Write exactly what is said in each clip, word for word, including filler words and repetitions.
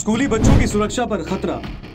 स्कूली बच्चों की सुरक्षा पर खतरा।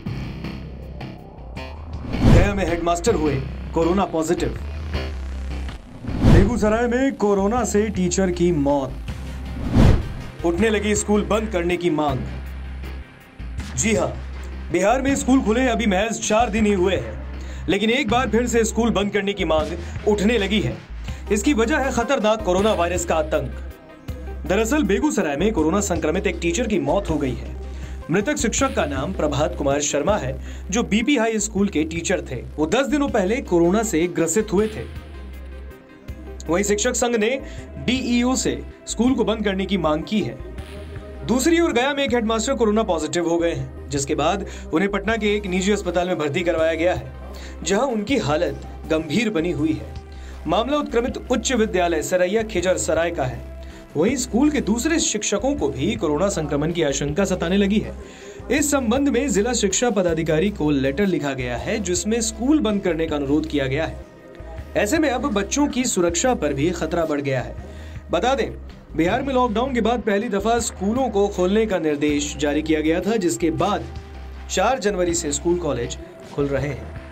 गया में हेडमास्टर हुए कोरोना पॉजिटिव। बेगूसराय में कोरोना से टीचर की मौत। उठने लगी स्कूल बंद करने की मांग। जी हां, बिहार में स्कूल खुले अभी महज चार दिन ही हुए हैं, लेकिन एक बार फिर से स्कूल बंद करने की मांग उठने लगी है। इसकी वजह है खतरनाक कोरोना वायरस का आतंक। दरअसल बेगूसराय में कोरोना संक्रमित एक टीचर की मौत हो गई है। मृतक शिक्षक का नाम प्रभात कुमार शर्मा है, जो बीपी हाई स्कूल के टीचर थे। वो दस दिनों पहले कोरोना से ग्रसित हुए थे। वहीं शिक्षक संघ ने डीईओ से स्कूल को बंद करने की मांग की है। दूसरी ओर गया में एक हेडमास्टर कोरोना पॉजिटिव हो गए हैं, जिसके बाद उन्हें पटना के एक निजी अस्पताल में भर्ती करवाया गया है, जहां उनकी हालत गंभीर बनी हुई है। मामला उत्क्रमित उच्च विद्यालय सरैया खिजर सराय का है। वहीं स्कूल के दूसरे शिक्षकों को भी कोरोना संक्रमण की आशंका सताने लगी है। इस संबंध में जिला शिक्षा पदाधिकारी को लेटर लिखा गया है, जिसमें स्कूल बंद करने का अनुरोध किया गया है। ऐसे में अब बच्चों की सुरक्षा पर भी खतरा बढ़ गया है। बता दें, बिहार में लॉकडाउन के बाद पहली दफा स्कूलों को खोलने का निर्देश जारी किया गया था, जिसके बाद चार जनवरी से स्कूल कॉलेज खुल रहे हैं।